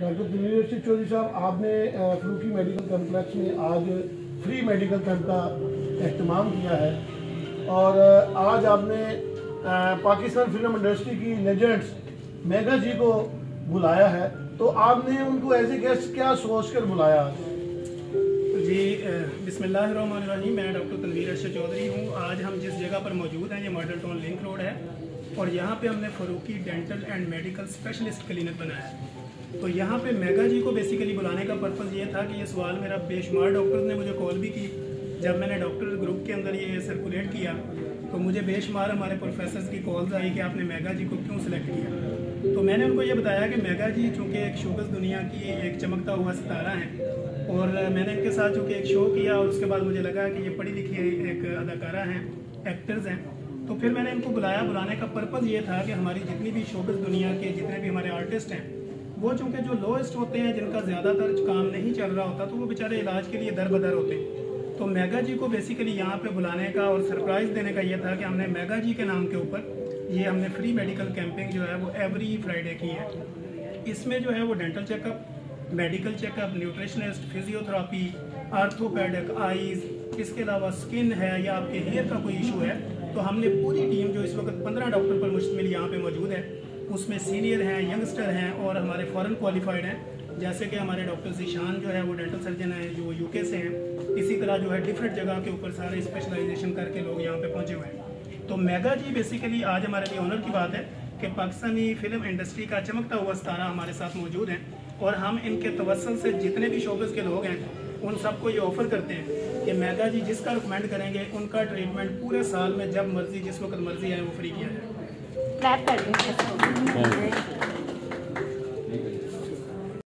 Doctor Tanveer Arshad Chaudhary साहब, आपने Farooqui medical complex में आज फ्री मेडिकल कैंप का एहतमाम किया है और आज आपने पाकिस्तान फिल्म इंडस्ट्री की लेजेंड्स मेगा जी को बुलाया है, तो आपने उनको एज ए गेस्ट क्या सोच कर बुलाया? जी बिस्मिल्लाहिर्रहमानिर्रहीम। मैं डॉक्टर तनवीर अर्शद चौधरी हूँ। आज हम जिस जगह पर मौजूद हैं ये मॉडल टाउन लिंक रोड है और यहाँ पे हमने Farooqui dental and medical specialist clinic बनाया है। तो यहाँ पे मेगा जी को बेसिकली बुलाने का पर्पज़ ये था कि ये सवाल मेरा बेशुमार डॉक्टर्स ने मुझे कॉल भी की। जब मैंने डॉक्टर ग्रुप के अंदर ये सर्कुलेट किया तो मुझे बेशुमार हमारे प्रोफेसर्स की कॉल्स आई कि आपने मेगा जी को क्यों सिलेक्ट किया। तो मैंने उनको ये बताया कि मेगा जी चूँकि एक शोबिज़ दुनिया की एक चमकता हुआ सितारा है और मैंने इनके साथ चूँकि एक शो किया और उसके बाद मुझे लगा कि ये पढ़ी लिखी एक अदाकारा हैं, एक्टर्स हैं, तो फिर मैंने इनको बुलाया। बुलाने का पर्पज़ ये था कि हमारी जितनी भी शोबिज़ दुनिया के जितने भी हमारे आर्टिस्ट हैं वो चूँकि जो लोएस्ट होते हैं, जिनका ज़्यादातर काम नहीं चल रहा होता, तो वो बेचारे इलाज के लिए दर बदर होते हैं। तो मेगा जी को बेसिकली यहाँ पे बुलाने का और सरप्राइज़ देने का ये था कि हमने मेगा जी के नाम के ऊपर ये हमने फ्री मेडिकल कैंपिंग जो है वो एवरी फ्राइडे की है। इसमें जो है वो dental checkup, medical checkup, nutritionist, physiotherapy, orthopaedic, eyes, इसके अलावा स्किन है या आपके हेयर का कोई इशू है, तो हमने पूरी टीम जो इस वक्त 15 डॉक्टर पर मुश्तमिल यहाँ पे मौजूद है, उसमें सीनियर हैं, यंगस्टर हैं और हमारे फॉरेन क्वालिफाइड हैं। जैसे कि हमारे डॉक्टर ज़ीशान जो है वो डेंटल सर्जन है जो यूके से हैं। इसी तरह जो है डिफरेंट जगह के ऊपर सारे स्पेशलाइजेशन करके लोग यहाँ पे पहुँचे हुए हैं। तो मेगा जी बेसिकली आज हमारे लिए ऑनर की बात है कि पाकिस्तानी फिल्म इंडस्ट्री का चमकता हुआ सितारा हमारे साथ मौजूद है और हम इनके तवस्सुल से जितने भी शोबिज़ के लोग हैं उन सबको ये ऑफ़र करते हैं कि मेगा जी जिसका रिकमेंड करेंगे उनका ट्रीटमेंट पूरे साल में जब मर्जी जिस वक्त मर्जी आए वो फ्री किया जाए।